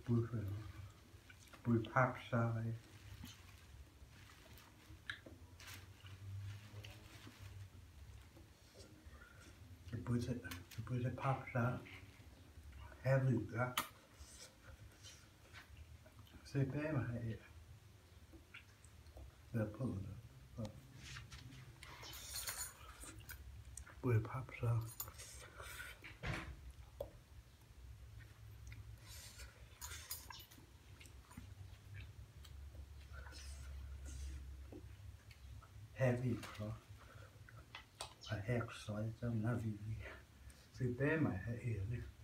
with pap side. With pap side. Heavy that. Se bema här. Det på det. With pap side. Heavy pro. A exercise I'm not really. Se bema här.